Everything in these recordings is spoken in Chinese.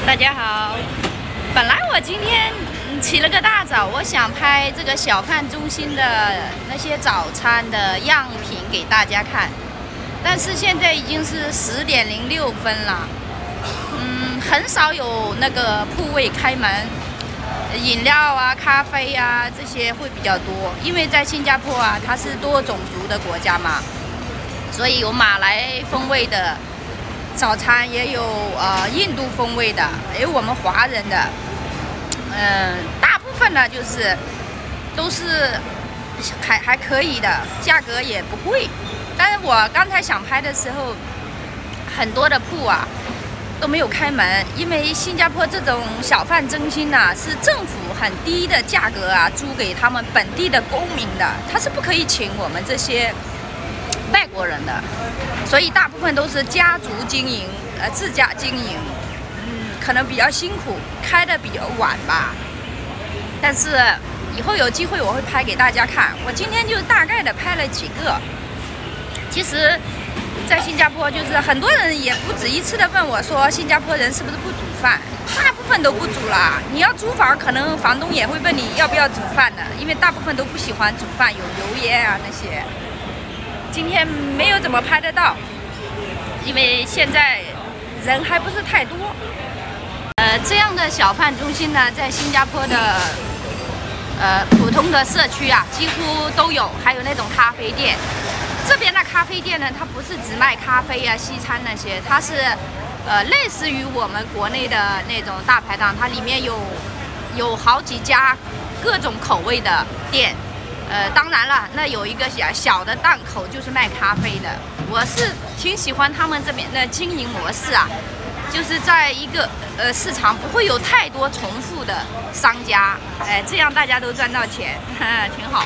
大家好，本来我今天起了个大早，我想拍这个小贩中心的那些早餐的样品给大家看，但是现在已经是10点06分了，很少有那个铺位开门，饮料啊、咖啡啊这些会比较多，因为在新加坡啊，它是多种族的国家嘛，所以有马来风味的早餐，也有印度风味的，也有我们华人的，大部分呢都是还可以的，价格也不贵。但是我刚才想拍的时候，很多的铺啊都没有开门，因为新加坡这种小贩中心呢，是政府很低的价格啊租给他们本地的公民的，他是不可以请我们这些外国人的，所以大部分都是家族经营，自家经营，可能比较辛苦，开的比较晚吧。但是以后有机会我会拍给大家看。我今天就大概的拍了几个。其实，在新加坡就是很多人也不止一次的问我说，新加坡人是不是不煮饭？大部分都不煮啦。你要租房，可能房东也会问你要不要煮饭的，因为大部分都不喜欢煮饭，有油烟啊那些。今天没有怎么拍得到，因为现在人还不是太多。这样的小贩中心呢，在新加坡的普通的社区啊，几乎都有，还有那种咖啡店。这边的咖啡店呢，它不是只卖咖啡啊、西餐那些，它是类似于我们国内的那种大排档，它里面有好几家各种口味的店。当然了，那有一个小的档口就是卖咖啡的。我是挺喜欢他们这边的经营模式啊，就是在一个市场不会有太多重复的商家，这样大家都赚到钱，挺好。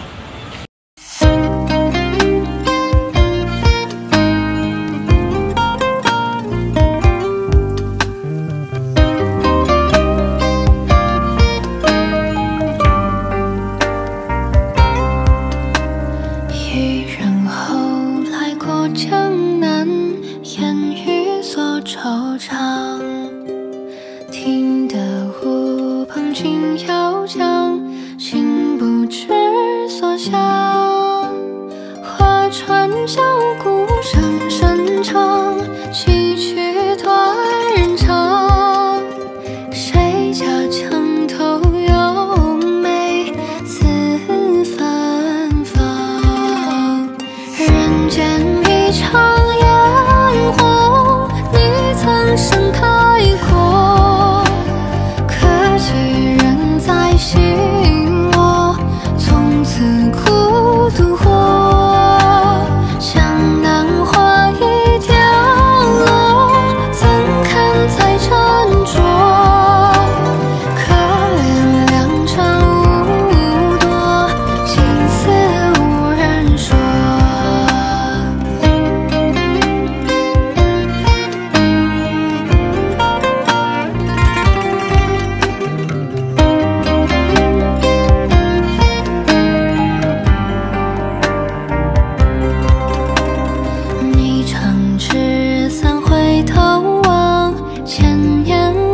惆怅，听得湖旁君遥讲，心不知所向。划船小鼓声声唱，崎岖断人肠。谁家墙头有梅似芬芳？人间一场烟火，曾盛开过，可几人在心窝，从此孤独活。江南花已凋落，怎堪再斟酌？可怜良辰无多，心思无人说。千言